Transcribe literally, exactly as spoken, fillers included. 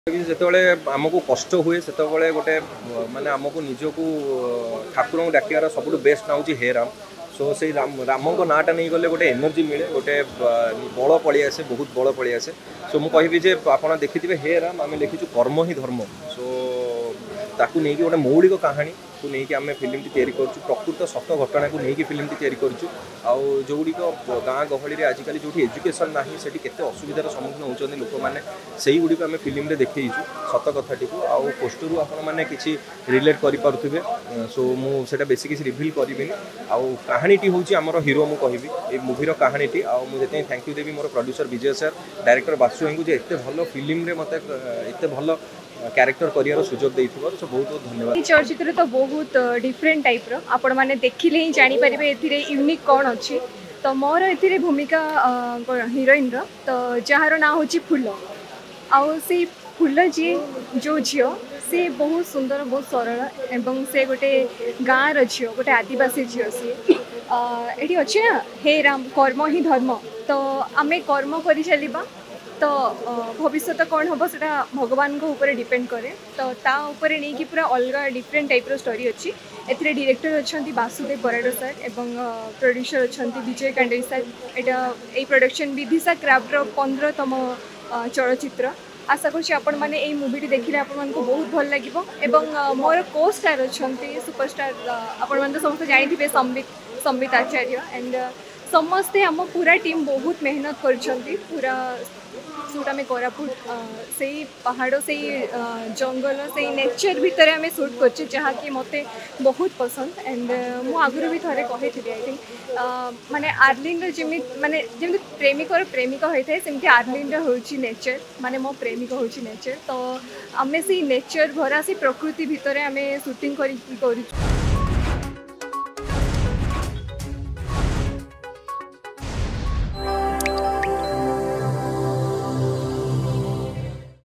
जिते आमको कष्ट हुए से गोटे माने आमको निजक ठाकुर डाकियार सब बेस्ट ना हूँ हे राम। सो से राम राम को नाटा नहीं गले गोटे एनर्जी मिले गोटे बल पलि आसे बहुत बल पलि आसे। सो मुझे कहबी आप देखिथे हे राम आम लिखीचु कर्म ही धर्म। सो ताकू नहीं गोटे मौलिक कहानी को लेकिन आम फिल्म तैयारी कर प्रकृत सत घटना को लेकिन फिल्म तैयारी करगुड़िक गाँ गहली आजिकल जो एजुकेशन ना से असुविधार सम्मुखीन होती लोक मैंने से गुड़िक आम फिल्म देखु सत कथाटी को आउ पोस्टर आपण मैंने किसी रिलेट करें। सो मुझे बेसी किसी रिभिल करी आउ कहानीटी हूँ आमर हिरो मु कहबी ये मुभीर कहानीटी मुझे थैंक यू देवी मोर producer Vijay sir director Basu भाई को एत भल फिल्म मत एत भल कैरेक्टर करियर सुजोग देइथिबो। सो बहुत बहुत धन्यवाद। चलचित्र तो बहुत डिफरेंट टाइप रो आपण माने देखिले ही जानि परिबे एथिरे यूनिक कोन अछि। तो मोर एथिरे भूमिका हीरोइन रो तो जहार ना होची फूल आउ से फूल जी जो झियो से बहुत सुंदर बहुत सरल एवं से गोटे गाँव रो गोटे आदिवासी झियो सी एठी अछि ना हे राम कर्म ही धर्म। तो आमे कर्म करि चलिबा तो भविष्य तो कौन हम से भगवान को ऊपर डिपेंड करे। तो ता ऊपर नहीं कि पूरा अलग डिफरेंट टाइप रो स्टोरी अच्छी। एथिरे डायरेक्टर अच्छा बासुदेव बराड़ सर एवं प्रोड्यूसर अच्छा विजय कांडेरी सर। एटा ए प्रोडक्शन विदिशा क्राफ्ट रो पंद्रहतम चलचित्र। आशा करुँच आपण मैंने यही मुवीटी देखिले आपण मन को बहुत भल लगिबो। एवं मोर को स्टार अच्छा सुपरस्टार आपण मन तो समस्त जानिथिबे संबित संबित आचार्य एंड समस्ते आम पूरा टीम बहुत मेहनत कर पूरा शूट आम कोरापुट से पहाड़ से जंगल से नेचर भितर आम शूट कर जहाँ कि मत बहुत पसंद एंड मु आगुरी भी थे कही आई थिंक माने आर्लिन जमी माने जमी प्रेमिकर प्रेमिका होता है सेमती आर्लिन होची नेचर माने मो प्रेमिक होची नेचर। तो आम से नेचर भरा से प्रकृति भितर आम शूटिंग कर